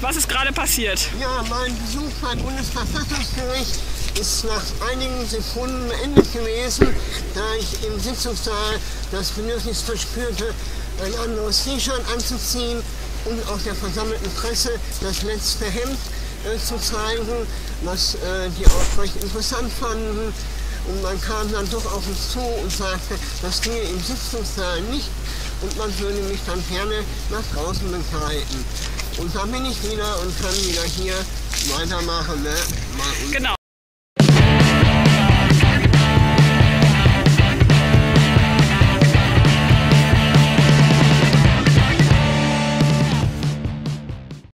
Was ist gerade passiert? Ja, mein Besuch beim Bundesverfassungsgericht ist nach einigen Sekunden beendet gewesen, da ich im Sitzungssaal das Bedürfnis verspürte, ein anderes T-Shirt anzuziehen und auch der versammelten Presse das letzte Hemd zu zeigen, was die auch recht interessant fanden. Und man kam dann doch auf uns zu und sagte, das gehe im Sitzungssaal nicht und man würde mich dann gerne nach draußen begleiten. Und da bin ich wieder und kann wieder hier weitermachen. Ne? Genau.